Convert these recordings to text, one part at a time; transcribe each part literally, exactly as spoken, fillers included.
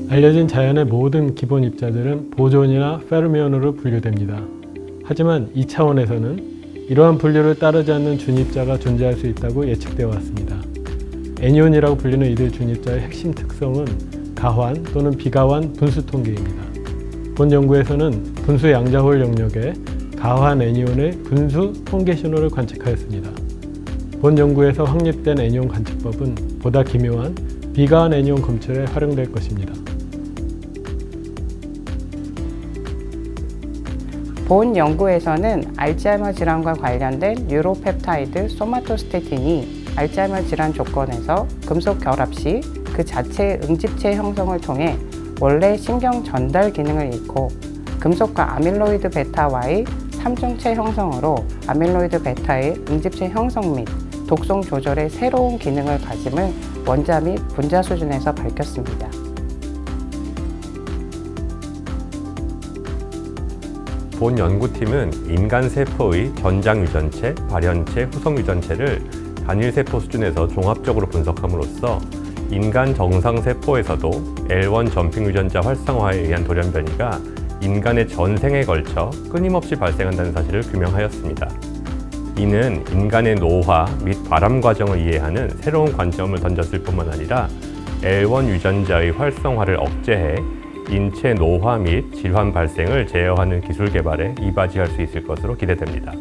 알려진 자연의 모든 기본 입자들은 보존이나 페르미온으로 분류됩니다. 하지만 이 차원에서는 이러한 분류를 따르지 않는 준입자가 존재할 수 있다고 예측되어 왔습니다. 애니온이라고 불리는 이들 준입자의 핵심 특성은 가환 또는 비가환 분수 통계입니다. 본 연구에서는 분수 양자홀 영역에 가환 애니온의 분수 통계 신호를 관측하였습니다. 본 연구에서 확립된 애니온 관측법은 보다 기묘한 비가환 애니온 검출에 활용될 것입니다. 본 연구에서는 알츠하이머 질환과 관련된 뉴로펩타이드 소마토스테틴이 알츠하이머 질환 조건에서 금속 결합 시 그 자체의 응집체 형성을 통해 원래 신경 전달 기능을 잃고 금속과 아밀로이드 베타와의 삼중체 형성으로 아밀로이드 베타의 응집체 형성 및 독성 조절의 새로운 기능을 가짐을 원자 및 분자 수준에서 밝혔습니다. 본 연구팀은 인간 세포의 전장 유전체, 발현체, 후속 유전체를 단일 세포 수준에서 종합적으로 분석함으로써 인간 정상 세포에서도 엘 원 점핑 유전자 활성화에 의한 돌연변이가 인간의 전생에 걸쳐 끊임없이 발생한다는 사실을 규명하였습니다. 이는 인간의 노화 및 발암 과정을 이해하는 새로운 관점을 던졌을 뿐만 아니라 엘 원 유전자의 활성화를 억제해 인체 노화 및 질환 발생을 제어하는 기술 개발에 이바지할 수 있을 것으로 기대됩니다.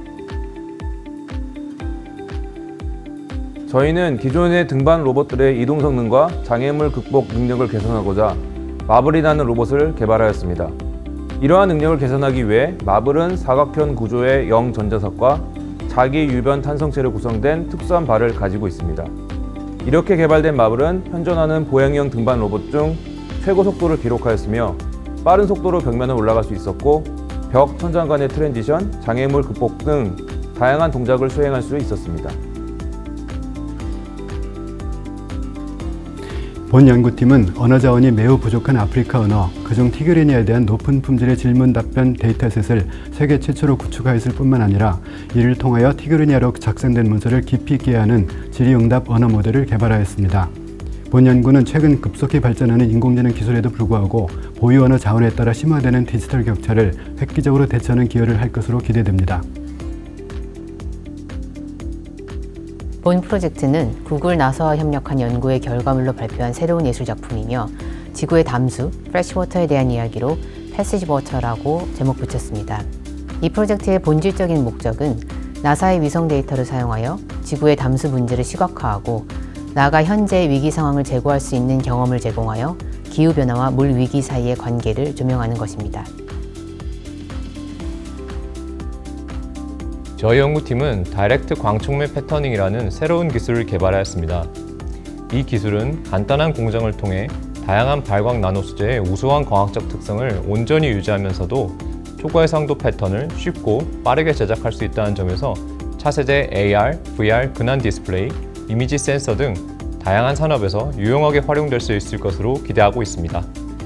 저희는 기존의 등반 로봇들의 이동 성능과 장애물 극복 능력을 개선하고자 마블이라는 로봇을 개발하였습니다. 이러한 능력을 개선하기 위해 마블은 사각형 구조의 영 전자석과 자기 유변 탄성체로 구성된 특수한 발을 가지고 있습니다. 이렇게 개발된 마블은 현존하는 보행형 등반 로봇 중 최고 속도를 기록하였으며 빠른 속도로 벽면을 올라갈 수 있었고 벽, 천장 간의 트랜지션, 장애물 극복 등 다양한 동작을 수행할 수 있었습니다. 본 연구팀은 언어 자원이 매우 부족한 아프리카 언어, 그중 티그리니아에 대한 높은 품질의 질문 답변 데이터셋을 세계 최초로 구축하였을 뿐만 아니라 이를 통하여 티그리니아로 작성된 문서를 깊이 이해하는 질의응답 언어 모델을 개발하였습니다. 본 연구는 최근 급속히 발전하는 인공지능 기술에도 불구하고 보유 언어 자원에 따라 심화되는 디지털 격차를 획기적으로 대처하는 기여를 할 것으로 기대됩니다. 본 프로젝트는 구글, 나사와 협력한 연구의 결과물로 발표한 새로운 예술작품이며 지구의 담수, 프레시워터에 대한 이야기로 패시지 워터라고 제목 붙였습니다. 이 프로젝트의 본질적인 목적은 나사의 위성 데이터를 사용하여 지구의 담수 문제를 시각화하고 나아가 현재의 위기 상황을 제고할 수 있는 경험을 제공하여 기후변화와 물 위기 사이의 관계를 조명하는 것입니다. 저희 연구팀은 다이렉트 광촉매 패터닝이라는 새로운 기술을 개발하였습니다. 이 기술은 간단한 공정을 통해 다양한 발광 나노 소재의 우수한 광학적 특성을 온전히 유지하면서도 초고해상도 패턴을 쉽고 빠르게 제작할 수 있다는 점에서 차세대 에이 알, 브이 알, 근한 디스플레이, 이미지 센서 등 다양한 산업에서 유용하게 활용될 수 있을 것으로 기대하고 있습니다.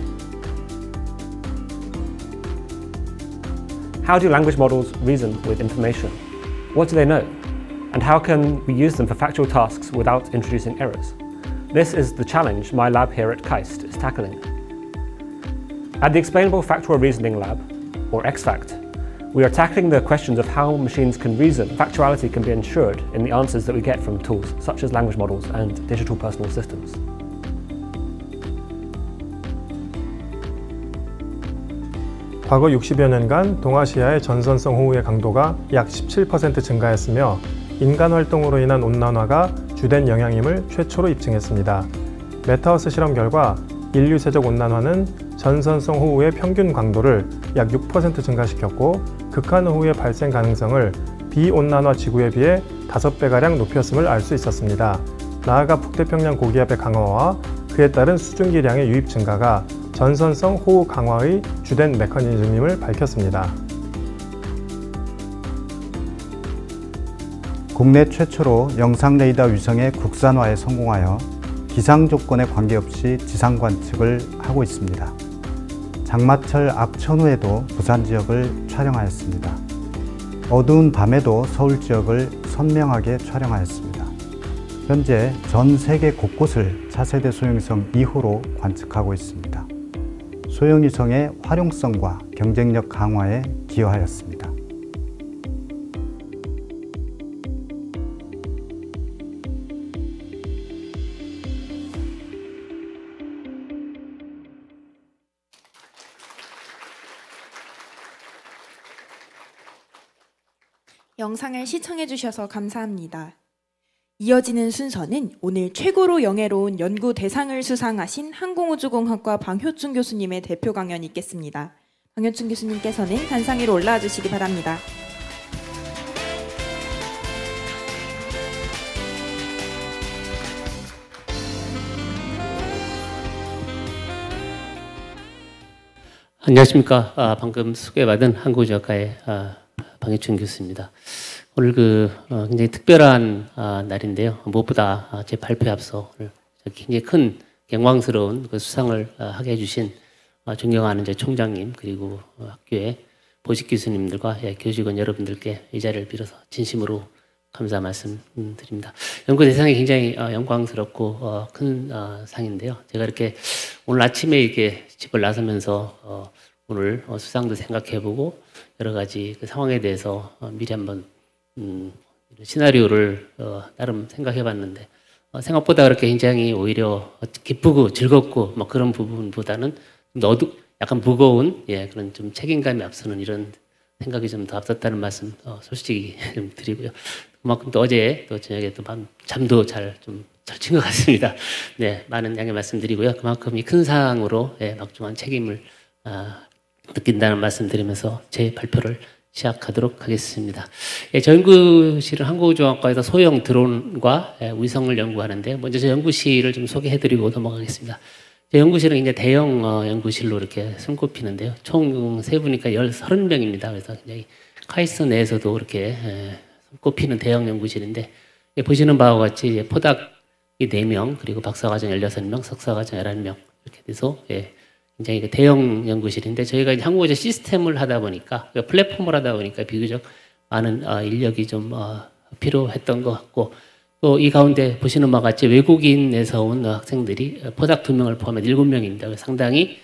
How do language models reason with information? What do they know? And how can we use them for factual tasks without introducing errors? This is the challenge my lab here at KAIST is tackling. At the Explainable Factual Reasoning Lab, or X FACT, we are tackling the questions of how machines can reason. Factuality can be ensured in the answers that we get from tools such as language models and digital personal systems. 과거 육십여 년간 동아시아의 전선성 호우의 강도가 약 십칠 퍼센트 증가했으며 인간 활동으로 인한 온난화가 주된 영향임을 최초로 입증했습니다. 메타워스 실험 결과 인류 세적 온난화는 전선성 호우의 평균 강도를 약 육 퍼센트 증가시켰고 극한호우의 발생 가능성을 비온난화 지구에 비해 다섯 배가량 높였음을 알 수 있었습니다. 나아가 북태평양 고기압의 강화와 그에 따른 수증기량의 유입 증가가 전선성 호우 강화의 주된 메커니즘임을 밝혔습니다. 국내 최초로 영상 레이더 위성의 국산화에 성공하여 기상 조건에 관계없이 지상 관측을 하고 있습니다. 장마철 악천후에도 부산 지역을 촬영하였습니다. 어두운 밤에도 서울 지역을 선명하게 촬영하였습니다. 현재 전 세계 곳곳을 차세대 소행성 이 호로 관측하고 있습니다. 소형위성의 활용성과 경쟁력 강화에 기여하였습니다. 영상을 시청해주셔서 감사합니다. 이어지는 순서는 오늘 최고로 영예로운 연구 대상을 수상하신 항공우주공학과 방효춘 교수님의 대표 강연이 있겠습니다. 방효춘 교수님께서는 단상 위로 올라와 주시기 바랍니다. 안녕하십니까. 아, 방금 소개받은 항공우주학과의 아, 방효춘 교수입니다. 오늘 그 어, 굉장히 특별한 아, 날인데요. 무엇보다 아, 제 발표에 앞서 오늘 굉장히 큰 영광스러운 그 수상을 아, 하게 해주신 아, 존경하는 제 총장님 그리고 어, 학교의 보직 교수님들과 예, 교직원 여러분들께 이 자리를 빌어서 진심으로 감사 말씀드립니다. 연구 대상이 굉장히 어, 영광스럽고 어, 큰 어, 상인데요. 제가 이렇게 오늘 아침에 이렇게 집을 나서면서 어, 오늘 어, 수상도 생각해보고 여러 가지 그 상황에 대해서 어, 미리 한번 음, 시나리오를 어, 나름 생각해봤는데 어, 생각보다 그렇게 굉장히 오히려 기쁘고 즐겁고 뭐 그런 부분보다는 너도 약간 무거운 예, 그런 좀 책임감이 앞서는 이런 생각이 좀 더 앞섰다는 말씀 어, 솔직히 좀 드리고요. 그만큼 또 어제 또 저녁에 또 밤 잠도 잘 좀 잘 친 것 같습니다. 네, 많은 양해 말씀드리고요. 그만큼 이 큰 사항으로 예, 막중한 책임을 아, 느낀다는 말씀드리면서 제 발표를 시작하도록 하겠습니다. 예, 저 연구실은 항공우주학과에서 소형 드론과 예, 위성을 연구하는데 먼저 저 연구실을 좀 소개해드리고 넘어가겠습니다. 제 연구실은 이제 대형 어, 연구실로 이렇게 손꼽히는데요. 총 세 분이니까 서른 명입니다. 그래서 굉장히 카이스트 내에서도 이렇게 예, 손꼽히는 대형 연구실인데 예, 보시는 바와 같이 이제 포닥이 네 명 그리고 박사과정 열여섯 명, 석사과정 열한 명 이렇게 돼서 예, 굉장히 대형 연구실인데 저희가 이제 항공우주 시스템을 하다 보니까 플랫폼을 하다 보니까 비교적 많은 어, 인력이 좀 어, 필요했던 것 같고 또 이 가운데 보시는 바와 같이 외국인에서 온 학생들이 포닥 두 명을 포함해 일곱 명입니다. 상당히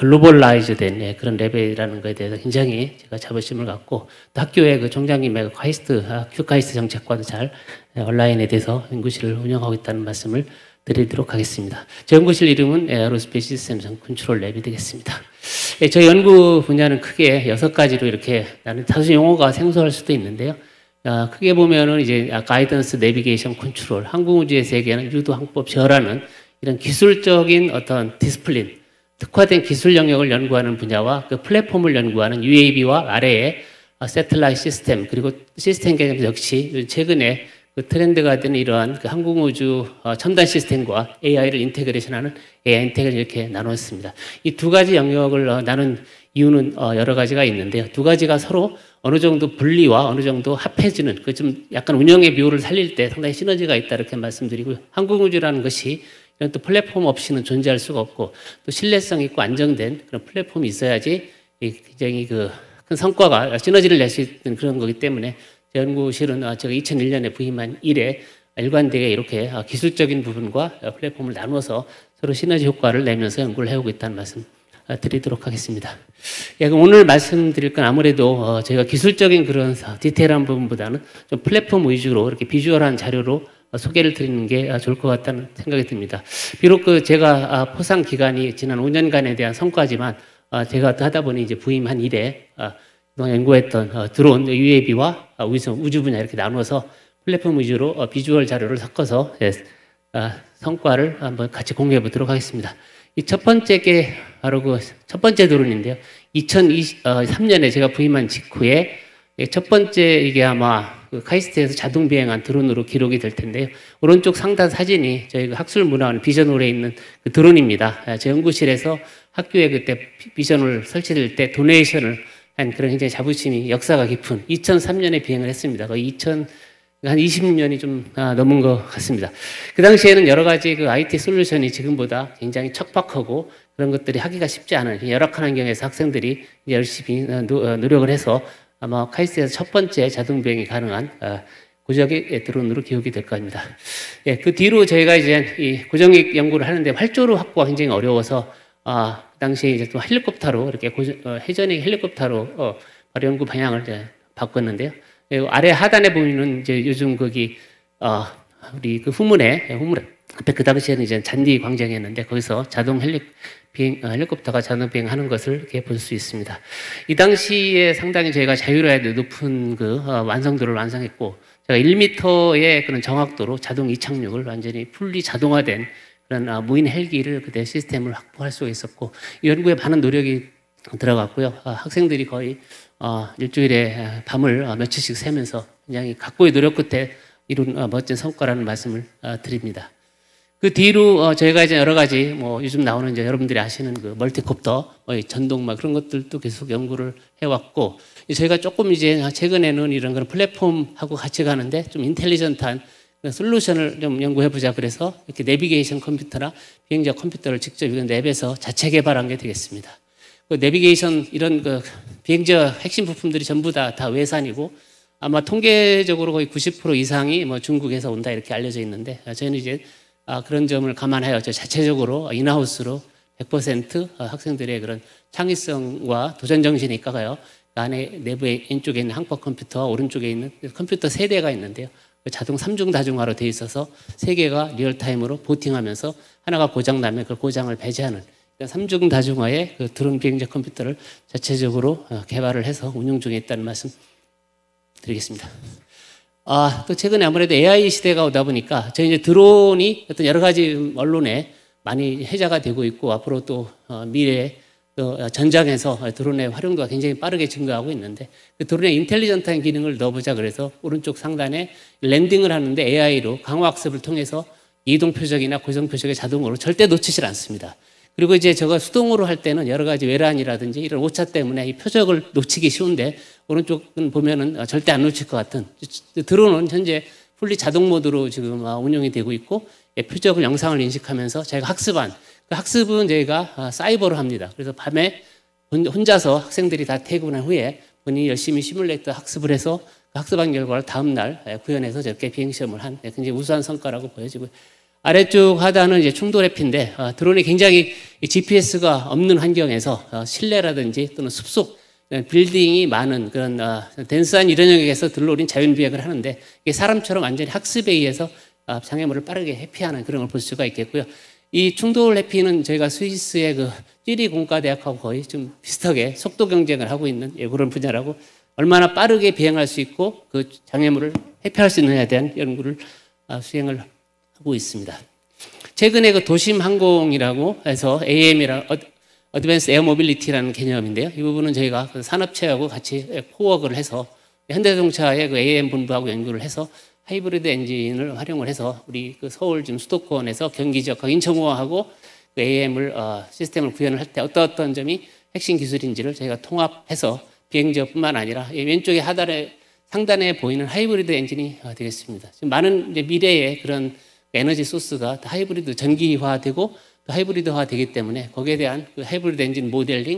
글로벌라이즈된 예, 그런 레벨이라는 것에 대해서 굉장히 제가 자부심을 갖고 또 학교의 그 총장님의 카이스트, 큐카이스트 정책과도 잘 예, 온라인에 대해서 연구실을 운영하고 있다는 말씀을 드리도록 하겠습니다. 제 연구실 이름은 에어로스페이스 시스템 컨트롤 랩이 되겠습니다. 예, 저희 연구 분야는 크게 여섯 가지로 이렇게 나는 다소 용어가 생소할 수도 있는데요. 아, 크게 보면은 이제 가이던스, 내비게이션, 컨트롤, 항공우주의 세계는 유도, 항법, 저라는 이런 기술적인 어떤 디스플린, 특화된 기술 영역을 연구하는 분야와 그 플랫폼을 연구하는 유에이비와 아래의 세틀라이트 시스템 그리고 시스템 개념 역시 최근에 그 트렌드가 되는 이러한 그 항공우주 첨단 시스템과 에이아이를 인테그레이션하는 에이아이 인테그레이션 이렇게 나눴습니다. 이 두 가지 영역을 나눈 이유는 여러 가지가 있는데요. 두 가지가 서로 어느 정도 분리와 어느 정도 합해지는 그 좀 약간 운영의 묘를 살릴 때 상당히 시너지가 있다 이렇게 말씀드리고요. 항공우주라는 것이 이런 또 플랫폼 없이는 존재할 수가 없고 또 신뢰성 있고 안정된 그런 플랫폼이 있어야지 굉장히 그 큰 성과가 시너지를 낼 수 있는 그런 거기 때문에 제 연구실은 제가 이천일 년에 부임한 이래 일관되게 이렇게 기술적인 부분과 플랫폼을 나누어서 서로 시너지 효과를 내면서 연구를 해오고 있다는 말씀 드리도록 하겠습니다. 예, 그럼 오늘 말씀드릴 건 아무래도 저희가 기술적인 그런 디테일한 부분보다는 좀 플랫폼 위주로 이렇게 비주얼한 자료로 소개를 드리는 게 좋을 것 같다는 생각이 듭니다. 비록 그 제가 포상 기간이 지난 오 년간에 대한 성과지만 제가 하다 보니 이제 부임한 이래 그동안 연구했던 드론, 유에이비와 위성, 우주 분야 이렇게 나눠서 플랫폼 위주로 비주얼 자료를 섞어서 성과를 한번 같이 공유해 보도록 하겠습니다. 이 첫 번째 게 바로 그 첫 번째 드론인데요. 이천이십삼 년에 제가 부임한 직후에 첫 번째 이게 아마 그 카이스트에서 자동 비행한 드론으로 기록이 될 텐데요. 오른쪽 상단 사진이 저희 그 학술문화원 비전홀에 있는 그 드론입니다. 제 연구실에서 학교에 그때 비전홀 설치될 때 도네이션을 한 그런 굉장히 자부심이 역사가 깊은 이천삼 년에 비행을 했습니다. 거의 이천 한 이십 년이 좀 넘은 것 같습니다. 그 당시에는 여러 가지 그 아이티 솔루션이 지금보다 굉장히 척박하고 그런 것들이 하기가 쉽지 않은 열악한 환경에서 학생들이 열심히 노력을 해서 아마 카이스트에서 첫 번째 자동 비행이 가능한 고정익 드론으로 기억이 될 겁니다. 예, 그 뒤로 저희가 이제 이 고정익 연구를 하는데 활주로 확보가 굉장히 어려워서 아, 당시에 이제 또 헬리콥터로 이렇게 고전, 어, 해전의 헬리콥터로 어, 바로 연구 방향을 이제 바꿨는데요. 그리고 아래 하단에 보이는 이제 요즘 거기 어, 우리 그 후문에 후문에 앞에 그 당시에는 이제 잔디 광장이었는데 거기서 자동 헬리 비행, 어, 헬리콥터가 자동 비행하는 것을 이렇게 볼 수 있습니다. 이 당시에 상당히 저희가 자유로에 높은 그 어, 완성도를 완성했고, 제가 일 미터의 그런 정확도로 자동 이착륙을 완전히 풀리 자동화된 그런 어, 무인 헬기를 그때 시스템을 확보할 수가 있었고, 이 연구에 많은 노력이 들어갔고요. 어, 학생들이 거의 어, 일주일에 밤을 어, 며칠씩 새면서 굉장히 각고의 노력 끝에 이룬 어, 멋진 성과라는 말씀을 어, 드립니다. 그 뒤로 어, 저희가 이제 여러 가지 뭐 요즘 나오는 이제 여러분들이 아시는 그 멀티콥터, 뭐 전동막 그런 것들도 계속 연구를 해왔고, 저희가 조금 이제 최근에는 이런 그런 플랫폼하고 같이 가는데 좀 인텔리전트한 솔루션을 좀 연구해보자 그래서 이렇게 내비게이션 컴퓨터나 비행자 컴퓨터를 직접 이런 랩에서 자체 개발한 게 되겠습니다. 그 내비게이션 이런 그 비행자 핵심 부품들이 전부 다, 다 외산이고 아마 통계적으로 거의 구십 퍼센트 이상이 뭐 중국에서 온다 이렇게 알려져 있는데, 저희는 이제 아, 그런 점을 감안하여 저 자체적으로 인하우스로 백 퍼센트 학생들의 그런 창의성과 도전 정신이 있까가요. 그 안에 내부에 왼쪽에 있는 항법 컴퓨터와 오른쪽에 있는 컴퓨터 세 대가 있는데요. 자동 삼중 다중화로 되어 있어서 세 개가 리얼타임으로 보팅하면서 하나가 고장나면 그 고장을 배제하는 삼중 다중화의 그 드론 비행자 컴퓨터를 자체적으로 개발을 해서 운용 중에 있다는 말씀 드리겠습니다. 아, 또 최근에 아무래도 에이아이 시대가 오다 보니까 저희 이제 드론이 어떤 여러 가지 언론에 많이 회자가 되고 있고 앞으로 또 어, 미래에 또 전장에서 드론의 활용도가 굉장히 빠르게 증가하고 있는데, 그 드론의 인텔리전트한 기능을 넣어보자 그래서 오른쪽 상단에 랜딩을 하는데 에이아이로 강화학습을 통해서 이동 표적이나 고정 표적에 자동으로 절대 놓치질 않습니다. 그리고 이제 저거 수동으로 할 때는 여러 가지 외란이라든지 이런 오차 때문에 이 표적을 놓치기 쉬운데, 오른쪽은 보면은 절대 안 놓칠 것 같은 드론은 현재 풀리 자동 모드로 지금 운영이 되고 있고, 표적을 영상을 인식하면서 저희가 학습한 그 학습은 저희가 사이버로 합니다. 그래서 밤에 혼자서 학생들이 다 퇴근한 후에 본인이 열심히 시뮬레이터 학습을 해서 그 학습한 결과를 다음 날 구현해서 저렇게 비행 시험을 한 굉장히 우수한 성과라고 보여지고요. 아래쪽 하단은 이제 충돌 해피인데, 어, 드론이 굉장히 지피에스가 없는 환경에서 어, 실내라든지 또는 숲속 빌딩이 많은 그런 어, 덴스한 이런 영역에서 들러오린 자연 비행을 하는데, 이게 사람처럼 완전히 학습에 의해서 어, 장애물을 빠르게 회피하는 그런 걸 볼 수가 있겠고요. 이 충돌 회피는 저희가 스위스의 그 찌리 공과대학하고 거의 좀 비슷하게 속도 경쟁을 하고 있는 예, 그런 분야라고, 얼마나 빠르게 비행할 수 있고 그 장애물을 회피할 수 있느냐에 대한 연구를 어, 수행을 하고 있습니다. 최근에 그 도심 항공이라고 해서 에이엠이라 어드밴스 에어 모빌리티라는 개념인데요. 이 부분은 저희가 그 산업체하고 같이 코워크를 해서 현대자동차의 그 에이엠 본부하고 연구를 해서 하이브리드 엔진을 활용을 해서 우리 그 서울 지금 수도권에서 경기 지역과 인천공항하고 그 에이엠을 어, 시스템을 구현을 할 때 어떤 어떤 점이 핵심 기술인지를 저희가 통합해서 비행지역뿐만 아니라 왼쪽에 하단에 상단에 보이는 하이브리드 엔진이 어, 되겠습니다. 지금 많은 이제 미래의 그런 에너지 소스가 다 하이브리드 전기화되고 또 하이브리드화 되기 때문에 거기에 대한 그 하이브리드 엔진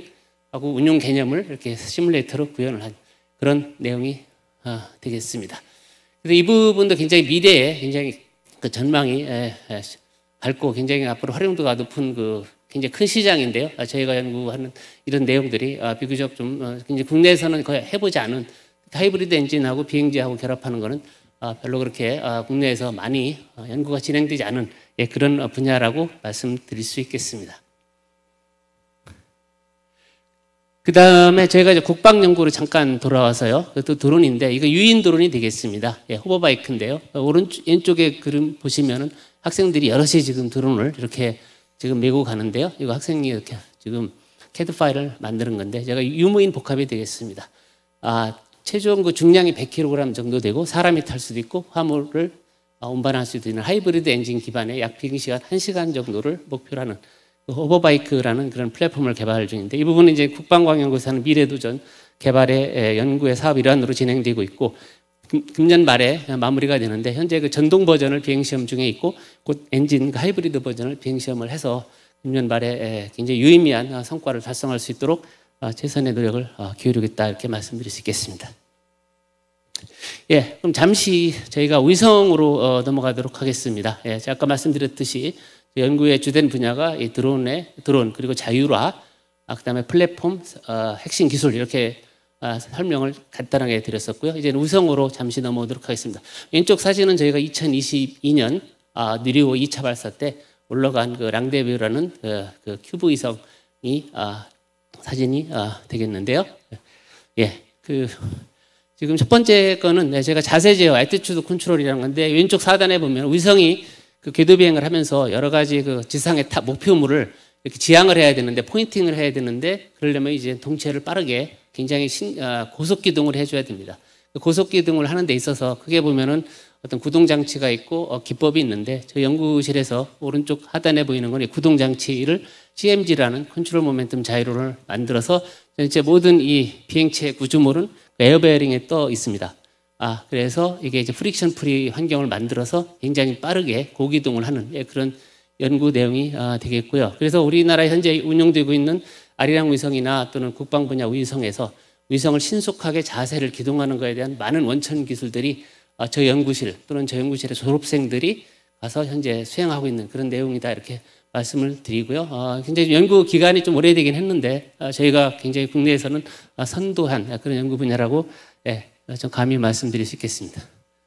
모델링하고 운용 개념을 이렇게 시뮬레이터로 구현을 한 그런 내용이 어, 되겠습니다. 그래서 이 부분도 굉장히 미래에 굉장히 그 전망이 에, 에, 밝고 굉장히 앞으로 활용도가 높은 그 굉장히 큰 시장인데요. 아, 저희가 연구하는 이런 내용들이 아, 비교적 좀 어, 굉장히 국내에서는 거의 해보지 않은 하이브리드 엔진하고 비행지하고 결합하는 거는 아, 별로 그렇게 아, 국내에서 많이 아, 연구가 진행되지 않은 예, 그런 분야라고 말씀드릴 수 있겠습니다. 그 다음에 저희가 이제 국방 연구로 잠깐 돌아와서요. 또 드론인데 이거 유인 드론이 되겠습니다. 예, 호버바이크인데요. 오른쪽 왼쪽에 그림 보시면은 학생들이 여럿이 지금 드론을 이렇게 지금 메고 가는데요. 이거 학생이 이렇게 지금 캐드 파일을 만드는 건데 제가 유무인 복합이 되겠습니다. 아, 최종 그 중량이 백 킬로그램 정도 되고 사람이 탈 수도 있고 화물을 운반할 수도 있는 하이브리드 엔진 기반의 약 비행 시간 한 시간 정도를 목표로 하는 그 호버바이크라는 그런 플랫폼을 개발 중인데, 이 부분은 이제 국방과학연구소에서 하는 미래도전 개발의 연구의 사업 일환으로 진행되고 있고 금, 금년 말에 마무리가 되는데, 현재 그 전동 버전을 비행 시험 중에 있고 곧 엔진 그 하이브리드 버전을 비행 시험을 해서 금년 말에 굉장히 유의미한 성과를 달성할 수 있도록 최선의 노력을 기울이겠다 이렇게 말씀드릴 수 있겠습니다. 예, 그럼 잠시 저희가 위성으로 넘어가도록 하겠습니다. 예, 제가 아까 말씀드렸듯이 연구의 주된 분야가 이 드론의 드론 그리고 자율화 아, 그다음에 플랫폼, 어, 핵심 기술 이렇게 아, 설명을 간단하게 드렸었고요. 이제는 위성으로 잠시 넘어오도록 하겠습니다. 왼쪽 사진은 저희가 이천이십이 년 아, 누리호 이 차 발사 때 올라간 그 랑데뷰라는 그, 그 큐브 위성이 아, 사진이 아, 되겠는데요. 예, 그 지금 첫 번째 거는 네, 제가 자세 제어, 애티튜드 컨트롤이라는 건데 왼쪽 사단에 보면 위성이 그 궤도 비행을 하면서 여러 가지 그 지상의 타, 목표물을 이렇게 지향을 해야 되는데 포인팅을 해야 되는데 그러려면 이제 동체를 빠르게 굉장히 신, 아, 고속 기동을 해줘야 됩니다. 고속 기동을 하는 데 있어서 크게 보면은 어떤 구동 장치가 있고 어, 기법이 있는데 저희 연구실에서 오른쪽 하단에 보이는 건 구동 장치를 씨엠지라는 컨트롤 모멘텀 자이로를 만들어서 전체 모든 이 비행체 구조물은 에어베어링에 떠 있습니다. 아, 그래서 이게 이제 프릭션 프리 환경을 만들어서 굉장히 빠르게 고기동을 하는 예, 그런 연구 내용이 아, 되겠고요. 그래서 우리나라에 현재 운용되고 있는 아리랑 위성이나 또는 국방 분야 위성에서 위성을 신속하게 자세를 기동하는 것에 대한 많은 원천 기술들이 아, 저희 연구실 또는 저희 연구실의 졸업생들이 가서 현재 수행하고 있는 그런 내용이다 이렇게 말씀을 드리고요. 어, 굉장히 연구 기간이 좀 오래되긴 했는데 어, 저희가 굉장히 국내에서는 어, 선도한 그런 연구 분야라고 예, 좀 감히 말씀드릴 수 있겠습니다.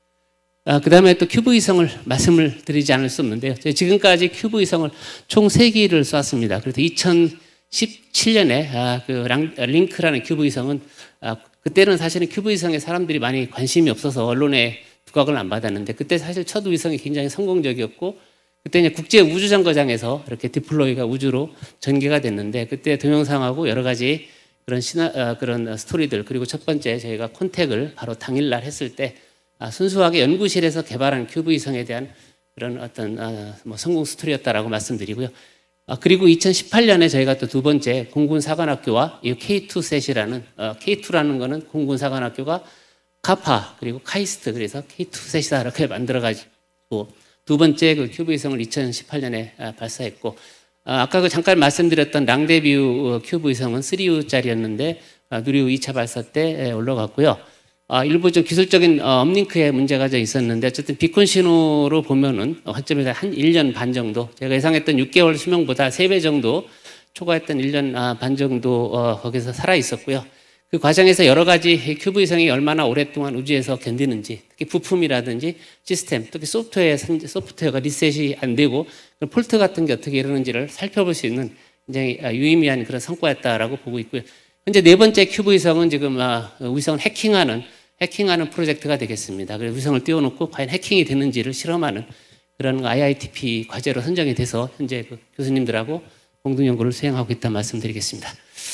아, 그 다음에 또 큐브 위성을 말씀을 드리지 않을 수 없는데요. 지금까지 큐브 위성을 총 세 기를 쐈습니다. 그래서 이천십칠 년에 아, 그 랑, 링크라는 큐브 위성은 아, 그때는 사실은 큐브 위성에 사람들이 많이 관심이 없어서 언론에 두각을 안 받았는데 그때 사실 첫 위성이 굉장히 성공적이었고 그때 이제 국제 우주정거장에서 이렇게 디플로이가 우주로 전개가 됐는데 그때 동영상하고 여러 가지 그런 시나, 어, 그런 스토리들 그리고 첫 번째 저희가 콘택을 바로 당일날 했을 때 아, 순수하게 연구실에서 개발한 큐브 위성에 대한 그런 어떤 아, 뭐 성공 스토리였다라고 말씀드리고요. 아, 그리고 이천십팔 년에 저희가 또 두 번째 공군사관학교와 이 케이 투 셋이라는 어, 케이 투라는 거는 공군사관학교가 카파 그리고 카이스트 그래서 케이 투 셋이다 이렇게 만들어가지고 두 번째 그 큐브 위성을 이천십팔 년에 아, 발사했고 아, 아까 그 잠깐 말씀드렸던 랑데뷰 큐브 위성은 쓰리 유짜리였는데 아, 누리호 이 차 발사 때 올라갔고요. 아, 일부 좀 기술적인 어, 업링크에 문제가 좀 있었는데 어쨌든 비콘 신호로 보면은 환점에서 한 일 년 반 정도 제가 예상했던 육 개월 수명보다 세 배 정도 초과했던 일 년 아, 반 정도 어, 거기서 살아 있었고요. 그 과정에서 여러 가지 큐브 위성이 얼마나 오랫동안 우주에서 견디는지 특히 부품이라든지 시스템 특히 소프트웨어, 소프트웨어가 리셋이 안 되고 폴트 같은 게 어떻게 이러는지를 살펴볼 수 있는 굉장히 유의미한 그런 성과였다라고 보고 있고요. 현재 네 번째 큐브 위성은 지금 위성을 해킹하는 해킹하는 프로젝트가 되겠습니다. 그래서 위성을 띄워놓고 과연 해킹이 되는지를 실험하는 그런 아이아이티피 과제로 선정이 돼서 현재 그 교수님들하고 공동 연구를 수행하고 있다 말씀드리겠습니다.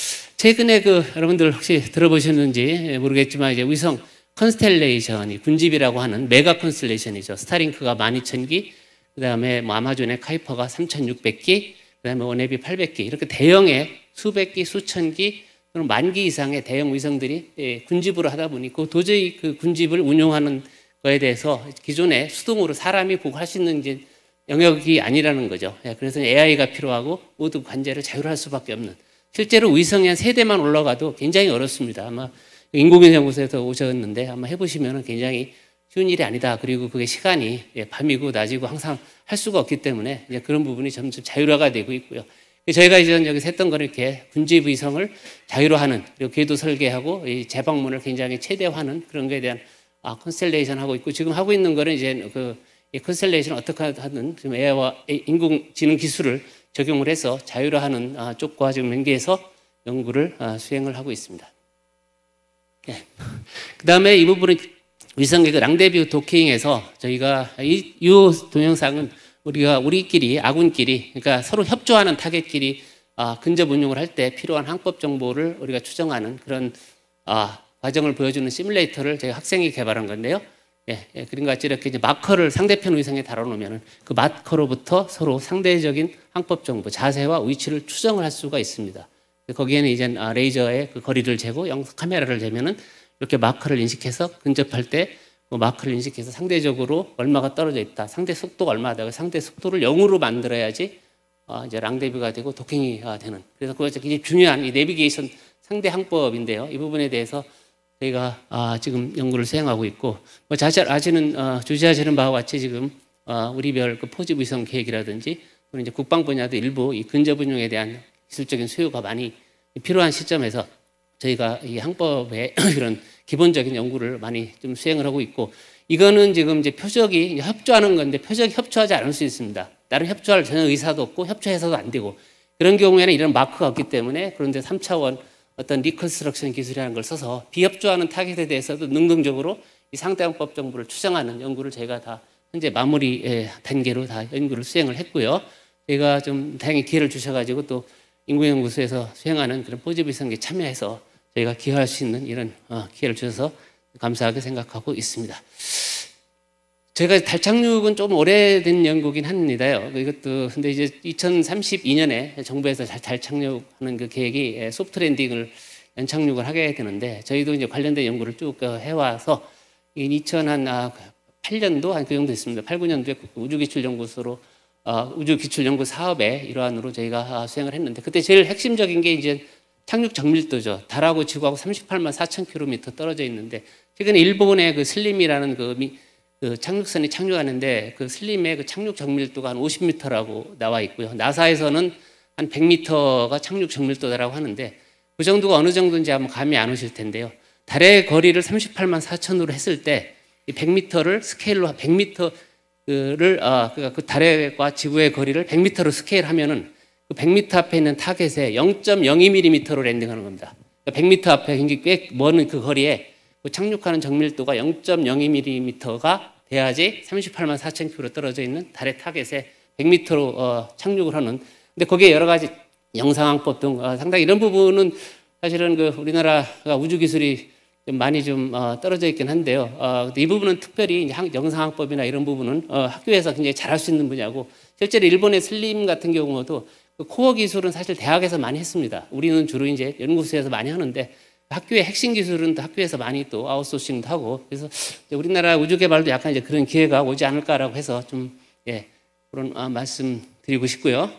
최근에 그 여러분들 혹시 들어보셨는지 모르겠지만 이제 위성 컨스텔레이션이 군집이라고 하는 메가 컨스텔레이션이죠. 스타링크가 만 이천 기, 그다음에 뭐 아마존의 카이퍼가 삼천육백 기, 그다음에 원앱이 팔백 기 이렇게 대형의 수백 기, 수천 기 또는 만 기 이상의 대형 위성들이 예, 군집으로 하다 보니 그 도저히 그 군집을 운용하는 거에 대해서 기존에 수동으로 사람이 보고 할 수 있는 영역이 아니라는 거죠. 예, 그래서 에이아이가 필요하고 모두 관제를 자유로할 수밖에 없는. 실제로 위성이 한 세 대만 올라가도 굉장히 어렵습니다. 아마 인공위성연구소에서 오셨는데 아마 해보시면 굉장히 쉬운 일이 아니다. 그리고 그게 시간이 예, 밤이고 낮이고 항상 할 수가 없기 때문에 이제 그런 부분이 점점 자유화가 되고 있고요. 저희가 이전 여기서 했던 거는 이렇게 군집 위성을 자유로하는 그리고 궤도 설계하고 이 재방문을 굉장히 최대화하는 그런 거에 대한 아, 컨스텔레이션 하고 있고 지금 하고 있는 거는 이제 그 이 컨스텔레이션 어떻게 하든 지금 에이아이와 인공지능 기술을 적용을 해서 자유로하는 아, 쪽과 지금 연계해서 연구를 아, 수행을 하고 있습니다. 네. 그 다음에 이 부분은 위성의 그 랑데뷰 도킹에서 저희가 이, 이 동영상은 우리가 우리끼리 아군끼리 그러니까 서로 협조하는 타겟끼리 아, 근접 운용을 할 때 필요한 항법 정보를 우리가 추정하는 그런 아, 과정을 보여주는 시뮬레이터를 저희 학생이 개발한 건데요. 예, 예, 그림과 같이 이렇게 이제 마커를 상대편 위성에 달아놓으면 그 마커로부터 서로 상대적인 항법 정보, 자세와 위치를 추정을 할 수가 있습니다. 거기에는 이제 레이저의 그 거리를 재고 영상 카메라를 재면은 이렇게 마커를 인식해서 근접할 때 그 마커를 인식해서 상대적으로 얼마가 떨어져 있다, 상대 속도가 얼마다, 상대 속도를 영으로 만들어야지 어, 이제 랑데뷰가 되고 도킹이 되는. 그래서 그것이 굉장히 중요한 이 내비게이션 상대 항법인데요. 이 부분에 대해서 저희가 아, 지금 연구를 수행하고 있고, 뭐 잘 아시는 어, 주시하시는 바와 같이 지금 어, 우리별 그 포집 위성 계획이라든지 또는 이제 국방 분야도 일부 이 근접 운용에 대한 기술적인 수요가 많이 필요한 시점에서 저희가 이 항법의 이런 기본적인 연구를 많이 좀 수행을 하고 있고, 이거는 지금 이제 표적이 이제 협조하는 건데 표적이 협조하지 않을 수 있습니다. 나름 협조할 전혀 의사도 없고 협조해서도 안 되고, 그런 경우에는 이런 마크가 없기 때문에, 그런데 삼 차원 어떤 리컨스트럭션 기술이라는 걸 써서 비협조하는 타겟에 대해서도 능동적으로 이 상대항법 정보를 추정하는 연구를 저희가 다 현재 마무리 단계로 다 연구를 수행을 했고요. 저희가 좀 다행히 기회를 주셔가지고 또 인구연구소에서 수행하는 그런 포지비성에 참여해서 저희가 기여할 수 있는 이런 기회를 주셔서 감사하게 생각하고 있습니다. 제가 달 착륙은 좀 오래된 연구긴 합니다요. 이것도 근데 이제 이천삼십이 년에 정부에서 달 착륙하는 그 계획이 소프트 랜딩을 연착륙을 하게 되는데, 저희도 이제 관련된 연구를 쭉 해와서 이천팔 년도 한 그 정도 됐습니다. 팔, 구 년도에 우주기출연구소로 어, 우주기출연구 사업의 일환으로 저희가 수행을 했는데, 그때 제일 핵심적인 게 이제 착륙 정밀도죠. 달하고 지구하고 삼십팔만 사천 킬로미터 떨어져 있는데, 최근에 일본의 그 슬림이라는 그, 미, 그 착륙선이 착륙하는데 그 슬림의 그 착륙 정밀도가 한 오십 미터라고 나와 있고요. 나사에서는 한 백 미터가 착륙 정밀도라고 하는데, 그 정도가 어느 정도인지 한번 감이 안 오실 텐데요. 달의 거리를 삼십팔만 사천으로 했을 때 이 백 미터를 스케일로 백 미터를 아, 그 달과 지구의 거리를 백 미터로 스케일하면은 그 백 미터 앞에 있는 타겟에 영 점 영이 밀리미터로 랜딩하는 겁니다. 그러니까 백 미터 앞에 굉장히 꽤 먼 그 거리에 그 착륙하는 정밀도가 영 점 영이 밀리미터가 돼야지 삼십팔만 사천 킬로미터 떨어져 있는 달의 타겟에 백 미터로 어, 착륙을 하는. 근데 거기에 여러 가지 영상항법 등 어, 상당히 이런 부분은 사실은 그 우리나라가 우주 기술이 좀 많이 좀 어, 떨어져 있긴 한데요. 어, 이 부분은 특별히 이제 영상항법이나 이런 부분은 어, 학교에서 굉장히 잘할 수 있는 분야고, 실제로 일본의 슬림 같은 경우도 그 코어 기술은 사실 대학에서 많이 했습니다. 우리는 주로 이제 연구소에서 많이 하는데, 학교의 핵심 기술은 또 학교에서 많이 또 아웃소싱도 하고, 그래서 우리나라 우주 개발도 약간 이제 그런 기회가 오지 않을까라고 해서 좀 예, 그런 아, 말씀 드리고 싶고요.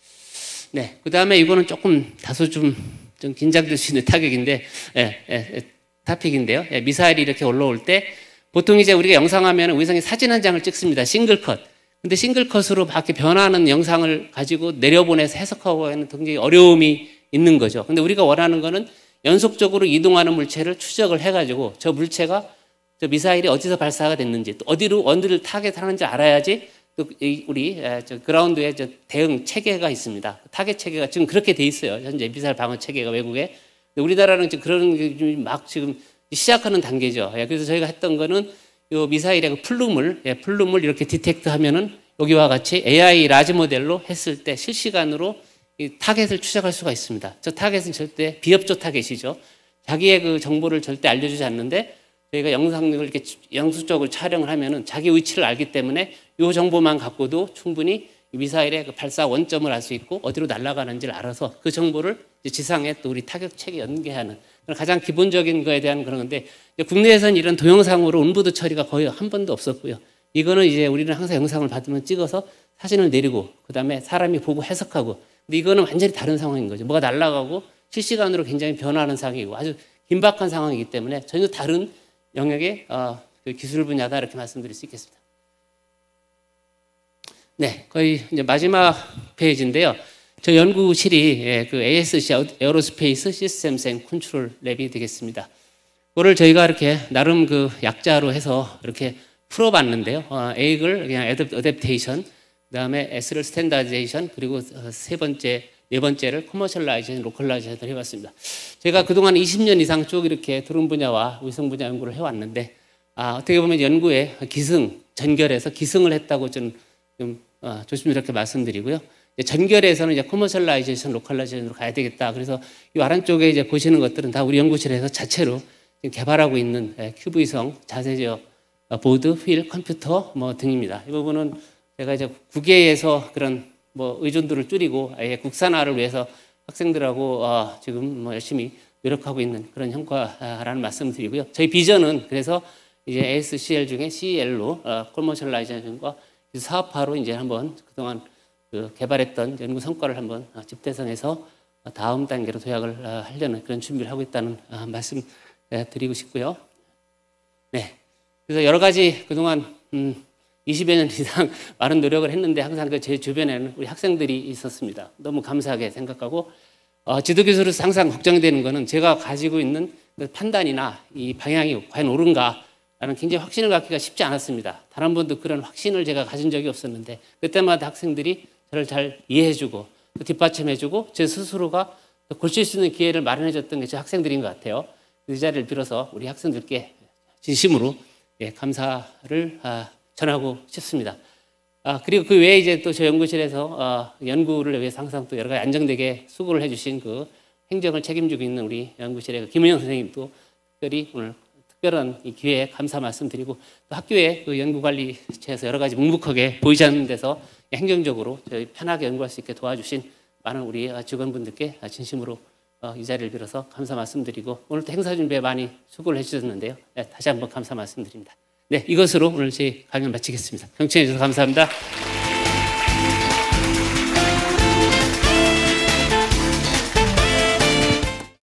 네, 그 다음에 이거는 조금 다소 좀, 좀 긴장될 수 있는 타격인데, 예, 예, 타픽인데요. 예, 미사일이 이렇게 올라올 때 보통 이제 우리가 영상하면 위성이 사진 한 장을 찍습니다. 싱글 컷. 근데 싱글 컷으로 밖에 변화하는 영상을 가지고 내려보내서 해석하고 하는 굉장히 어려움이 있는 거죠. 근데 우리가 원하는 거는 연속적으로 이동하는 물체를 추적을 해가지고 저 물체가 저 미사일이 어디서 발사가 됐는지, 또 어디로 원들을 타겟하는지 알아야지 또 우리 저 그라운드에 저 대응 체계가 있습니다. 타겟 체계가 지금 그렇게 돼 있어요. 현재 미사일 방어 체계가 외국에. 그러니까 우리나라는 지금 그런 게 막 지금 시작하는 단계죠. 그래서 저희가 했던 거는 요 미사일의 그 플룸을, 예, 플룸을 이렇게 디텍트 하면은 여기와 같이 에이아이 라지 모델로 했을 때 실시간으로 이 타겟을 추적할 수가 있습니다. 저 타겟은 절대 비협조 타겟이죠. 자기의 그 정보를 절대 알려주지 않는데, 저희가 영상을 이렇게 영수적으로 촬영을 하면은 자기 위치를 알기 때문에 요 정보만 갖고도 충분히 미사일의 그 발사 원점을 알 수 있고 어디로 날아가는지를 알아서 그 정보를 이제 지상에 또 우리 타격 체계 연계하는 가장 기본적인 거에 대한 그런 건데, 국내에서는 이런 동영상으로 온보드 처리가 거의 한 번도 없었고요. 이거는 이제 우리는 항상 영상을 받으면 찍어서 사진을 내리고 그 다음에 사람이 보고 해석하고, 근데 이거는 완전히 다른 상황인 거죠. 뭐가 날아가고 실시간으로 굉장히 변화하는 상황이고 아주 긴박한 상황이기 때문에 전혀 다른 영역의 어, 그 기술 분야다, 이렇게 말씀드릴 수 있겠습니다. 네, 거의 이제 마지막 페이지인데요. 저 연구실이 예, 그 에이에스씨 에어로스페이스 시스템스 앤 컨트롤 랩이 되겠습니다. 그거를 저희가 이렇게 나름 그 약자로 해서 이렇게 풀어봤는데요. 어, A를 그냥 어댑테이션, 그다음에 S를 스탠다이제이션, 그리고 세 번째, 네 번째를 커머셜라이제이션, 로컬라이제이션을 해봤습니다. 제가 그동안 이십 년 이상 쭉 이렇게 드론 분야와 위성 분야 연구를 해왔는데, 아, 어떻게 보면 연구에 기승, 전결해서 기승을 했다고 저는 좀 어, 조심스럽게 말씀드리고요. 전결에서는 이제 커머셜라이제이션, 로컬라이제이션으로 가야 되겠다. 그래서 이 아래쪽에 이제 보시는 것들은 다 우리 연구실에서 자체로 지금 개발하고 있는 큐브위성 자세적 보드, 휠, 컴퓨터 뭐 등입니다. 이 부분은 제가 이제 국외에서 그런 뭐 의존도를 줄이고 아예 국산화를 위해서 학생들하고 어, 지금 뭐 열심히 노력하고 있는 그런 형과라는 말씀을 드리고요. 저희 비전은 그래서 이제 에이에스씨엘 중에 씨엘로 어, 커머셜라이제이션과 사업화로 이제 한번 그동안 그 개발했던 연구 성과를 한번 집대성해서 다음 단계로 도약을 하려는 그런 준비를 하고 있다는 말씀 드리고 싶고요. 네. 그래서 여러 가지 그동안 음 이십여 년 이상 많은 노력을 했는데 항상 그 제 주변에는 우리 학생들이 있었습니다. 너무 감사하게 생각하고 어, 지도교수로서 항상 걱정되는 것은 제가 가지고 있는 그 판단이나 이 방향이 과연 옳은가라는 굉장히 확신을 갖기가 쉽지 않았습니다. 단 한 번도 그런 확신을 제가 가진 적이 없었는데 그때마다 학생들이 저를 잘 이해해주고 또 뒷받침해주고 제 스스로가 고칠 수 있는 기회를 마련해줬던 게 제 학생들인 것 같아요. 이 자리를 빌어서 우리 학생들께 진심으로 예, 감사를 아, 전하고 싶습니다. 아, 그리고 그 외에 이제 또 저 연구실에서 어, 연구를 위해서 항상 또 여러 가지 안정되게 수고를 해주신 그 행정을 책임지고 있는 우리 연구실의 그 김은영 선생님도 특별히 오늘 특별한 이 기회에 감사 말씀드리고 또 학교의 그 연구관리체에서 여러 가지 묵묵하게 보이지 않는 데서 행정적으로 저희 편하게 연구할 수 있게 도와주신 많은 우리 직원분들께 진심으로 이 자리를 빌어서 감사 말씀드리고 오늘 또 행사 준비에 많이 수고를 해주셨는데요. 다시 한번 감사 말씀드립니다. 네, 이것으로 오늘 제 강연 마치겠습니다. 경청해 주셔서 감사합니다.